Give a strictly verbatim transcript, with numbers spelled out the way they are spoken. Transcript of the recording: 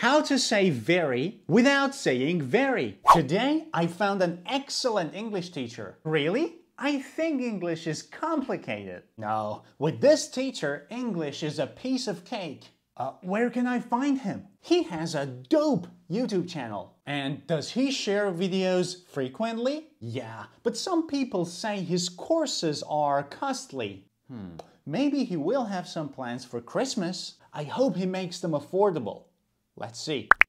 How to say very without saying very. Today I found an excellent English teacher. Really? I think English is complicated. No, with this teacher, English is a piece of cake. Uh, where can I find him? He has a dope YouTube channel. And does he share videos frequently? Yeah, but some people say his courses are costly. Hmm, maybe he will have some plans for Christmas. I hope he makes them affordable. Let's see.